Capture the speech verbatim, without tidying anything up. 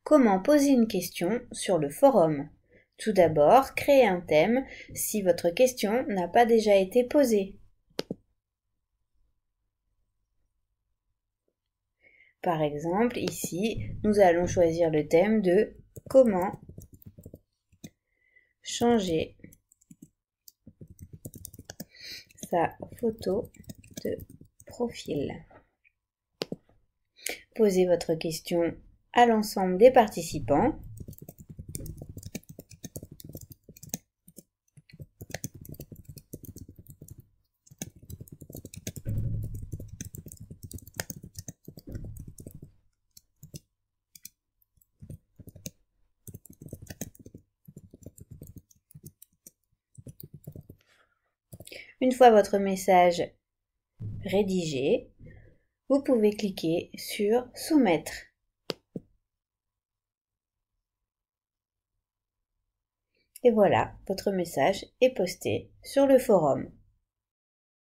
Comment poser une question sur le forum? Tout d'abord, créez un thème si votre question n'a pas déjà été posée. Par exemple, ici, nous allons choisir le thème de « Comment changer sa photo de profil ». Posez votre question à l'ensemble des participants. Une fois votre message rédigé, vous pouvez cliquer sur « Soumettre ». Et voilà, votre message est posté sur le forum.